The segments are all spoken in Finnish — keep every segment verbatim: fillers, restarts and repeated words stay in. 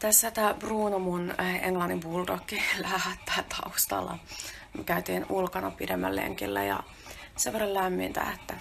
Tässä tää Bruno, mun englannin bulldogki, lähettää taustalla. Me käytiin ulkona pidemmän lenkillä ja sen verran lämmintä, että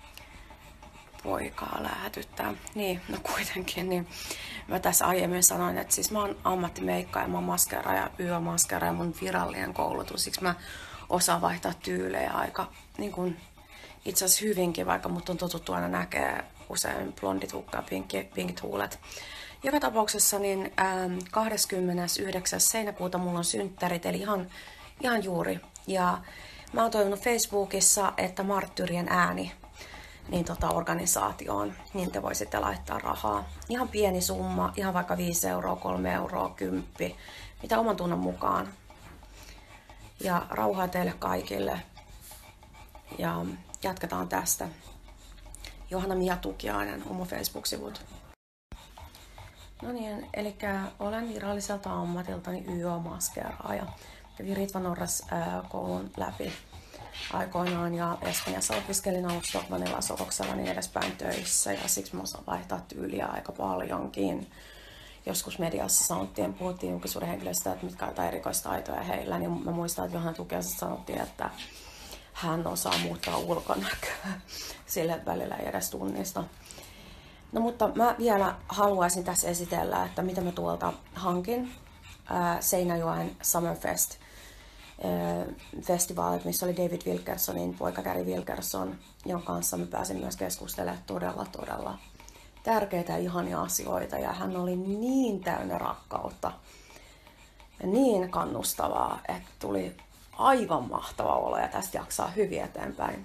poikaa lähetyttää. Niin, no kuitenkin, niin mä tässä aiemmin sanoin, että siis mä oon ammattimeikkaaja, mä oon maskeeraaja, yömaskeeraaja, mun virallinen koulutus, siksi mä osaan vaihtaa tyylejä aika niin kun, itse asiassa hyvinkin, vaikka mut on totuttu aina näkee usein blondit hukkaa, pinkit huulet. Joka tapauksessa niin ähm, kahdeskymmenesyhdeksäs heinäkuuta mulla on synttärit, eli ihan, ihan juuri. Ja mä oon toivonut Facebookissa, että Marttyrien ääni niin tota organisaatioon, niin te voisitte laittaa rahaa. Ihan pieni summa, ihan vaikka viisi euroa, kolme euroa, kymppi, mitä oman tunnon mukaan. Ja rauhaa teille kaikille. Ja jatketaan tästä. Johanna Mia Tukiainen on mun Facebook-sivut. No niin, eli olen viralliselta ammatiltani Y O-maskeeraaja. Kävin Ritva Norras koulun läpi aikoinaan ja Espanjassa opiskelin alussa Stockmannilla, Sokoksella niin edespäin töissä ja siksi mä osaan vaihtaa tyyliä aika paljonkin. Joskus mediassa sanottiin, puhuttiin julkisuuden henkilöistä, että mitkä on jotain erikoistaitoja heillä, niin mä muistan, että Johanna Tukiaisesta sanottiin, että hän osaa muuttaa ulkonäköä. Sille välillä ei edes tunnista. No mutta mä vielä haluaisin tässä esitellä, että mitä mä tuolta hankin. Ää, Seinäjoen Summerfest festivaalit, missä oli David Wilkersonin poika Gary Wilkerson, jonka kanssa mä pääsin myös keskustelemaan todella, todella tärkeitä ja ihania asioita. Ja hän oli niin täynnä rakkautta ja niin kannustavaa, että tuli aivan mahtava olo ja tästä jaksaa hyvin eteenpäin.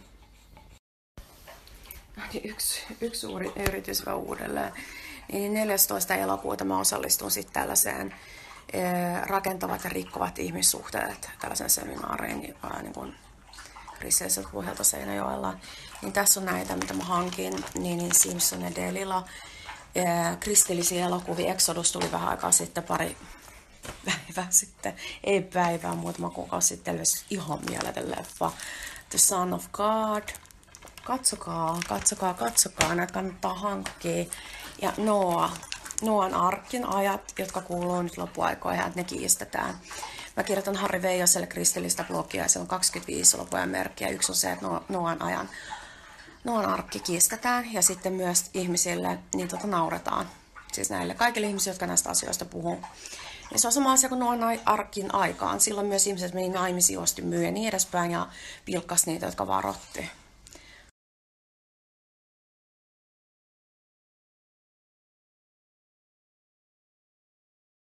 Yksi, yksi suuri yritys vaan uudelleen. Niin neljästoista elokuuta mä osallistun sitten tällaiseen rakentavat ja rikkovat ihmissuhteet tällaisen seminaariin niin kuin kristilliseltä pohjalta Seinäjoella. Niin tässä on näitä, mitä mä hankin, niin, niin Simpson ja Delila. Kristillisiä elokuvia. Exodus tuli vähän aikaa sitten, pari päivää sitten. Ei päivää, muutama kuukausi sitten. Ihan mieletön leffa. The Son of God. Katsokaa, katsokaa, katsokaa. Näitä kannattaa hankkia. Ja Noa. Noan arkin ajat, jotka kuuluu nyt loppuaikoihin, että ne kiistetään. Mä kirjoitan Harri Veijoselle kristillistä blogia ja se on kaksikymmentäviisi loppujen merkkiä. Yksi on se, että Noan ajan Noan arkki kiistetään ja sitten myös ihmisille niin tota nauretaan. Siis näille kaikille ihmisille, jotka näistä asioista puhuu. Ja se on sama asia kuin Noan arkin aikaan. Silloin myös ihmiset meni naimisiin, osti myy ja niin edespäin ja pilkkas niitä, jotka varoitti.